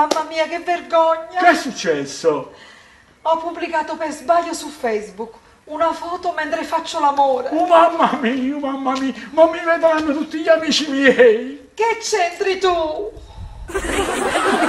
mamma mia, che vergogna! Che è successo? Ho pubblicato per sbaglio su Facebook una foto mentre faccio l'amore. Oh mamma mia, ma mi vedranno tutti gli amici miei. Che c'entri tu?